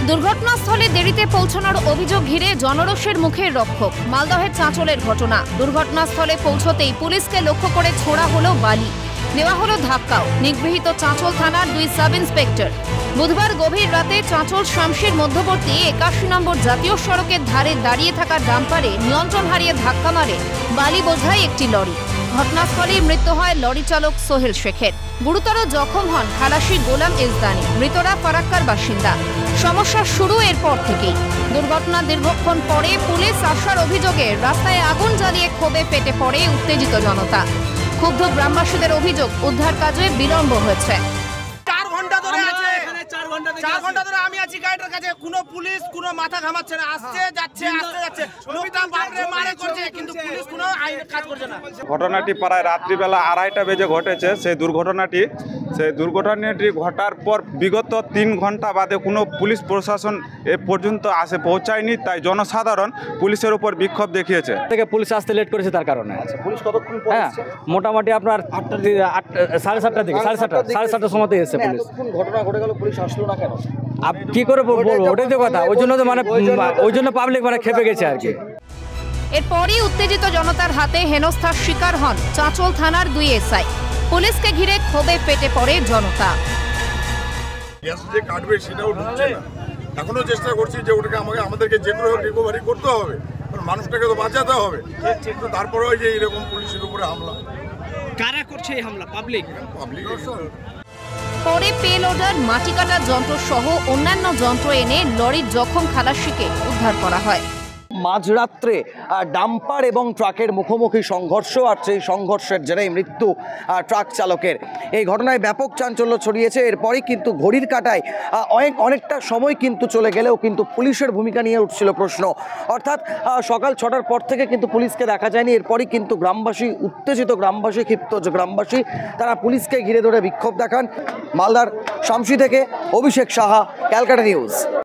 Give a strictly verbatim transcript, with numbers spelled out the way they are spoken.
দুর্ঘটনাস্থলে দেরিতে পৌঁছানোর অভিযোগ ঘিরে জনরোষের মুখে রক্ষক। মালদহের চাঁচলের ঘটনা। দুর্ঘটনাস্থলে পৌঁছতেই পুলিশকে লক্ষ্য করে ছোড়া হলো বালি, নেওয়া হলো ধাক্কাও। নিগৃহীত চাঁচল থানার দুই সাব ইন্সপেক্টর। বুধবার গভীর রাতে চাঁচল শামশির মধ্যবর্তী একাশি নম্বর জাতীয় সড়কের ধারে দাঁড়িয়ে থাকা ডাম্পারে নিয়ন্ত্রণ হারিয়ে ধাক্কা মারে বালি বোঝাই একটি লরি। ঘটনাস্থলেই মৃত্যু হয় লরি চালক সোহেল শেখের। গুরুতর জখম হন খালাসি গোলাম ইজদানি। মৃতরা ফারাক্কার বাসিন্দা। সমস্যা শুরু এরপর থেকেই। দুর্ঘটনা দীর্ঘক্ষণ পরে পুলিশ আসার অভিযোগে রাস্তায় আগুন জ্বালিয়ে ক্ষোভে ফেটে পড়ে উত্তেজিত জনতা। ক্ষুব্ধ গ্রামবাসীদের অভিযোগ, উদ্ধার কাজে বিলম্ব হয়েছে। চার ঘন্টা ধরে আছে, চার ঘন্টা ধরে আমি আছি গাড়িটার কাছে, কোনো পুলিশ কোনো মাথা ঘামাচ্ছে না, আসছে যাচ্ছে আসছে যাচ্ছে, লোকটা বাপরে মারে করছে, কিন্তু পুলিশ কোনো আইন কাজ করছে না। ঘটনাটি প্রায় রাত্রিবেলা আড়াইটা বেজে ঘটেছে। সেই দুর্ঘটনাটি সেই দুর্ঘটনাটি ঘটার পর বিগত তিন ঘন্টা বাদে কোনো পুলিশ প্রশাসন এ পর্যন্ত আসে পৌঁছায়নি, তাই জনসাধারণ পুলিশের উপর বিক্ষোভ দেখিয়েছে। থেকে পুলিশ আসতে লেট করেছে তার কারণে। পুলিশ কতক্ষণ পর হ্যাঁ, মোটামুটি আপনার সাড়ে সাতটার দিকে সাড়ে সাতটা সাড়ে সাতটার সময়তে এসেছে পুলিশ। ঘটনা ঘটে গেল, পুলিশ আসলো না কেন? আপ কি করে বলবো, ওটাই তো কথা। ওই জন্য তো মানে ওই জন্য পাবলিক মানে খেপে গেছে আর কি। এরপরই উত্তেজিত জনতার হাতে হেনস্থার শিকার হন চাঁচল থানার দুই এসআই। পুলিশকে ঘিরে ক্ষোভে ফেটে পড়ে জনতা। গ্যাস যে কাটবে সেটাও ঢুকছে না। এখনো চেষ্টা করছি যে ওটাকে আমাকে আমাদেরকে যে করে রিকভারি করতে হবে, কারণ মানুষটাকে তো বাঁচাতে হবে। কিন্তু তারপরেও যে এরকম পুলিশের উপরে হামলা, কারা করছে এই হামলা? পাবলিক পাবলিক পরে পে লোডার, মাটি কাটার যন্ত্র সহ অন্যান্য যন্ত্র এনে লরির জখম খালাসিকে উদ্ধার করা হয়। মাঝরাত্রে ডাম্পার এবং ট্রাকের মুখোমুখি সংঘর্ষ, আর সেই সংঘর্ষের জেরেই মৃত্যু ট্রাক চালকের। এই ঘটনায় ব্যাপক চাঞ্চল্য ছড়িয়েছে। এরপরই কিন্তু ঘড়ির কাঁটায় অনেক অনেকটা সময় কিন্তু চলে গেলেও কিন্তু পুলিশের ভূমিকা নিয়ে উঠছিল প্রশ্ন। অর্থাৎ সকাল ছটার পর থেকে কিন্তু পুলিশকে দেখা যায়নি। এরপরই কিন্তু গ্রামবাসী উত্তেজিত, গ্রামবাসী ক্ষিপ্ত গ্রামবাসী তারা পুলিশকে ঘিরে ধরে বিক্ষোভ দেখান। মালদার শামশি থেকে অভিষেক সাহা, ক্যালকাটা নিউজ।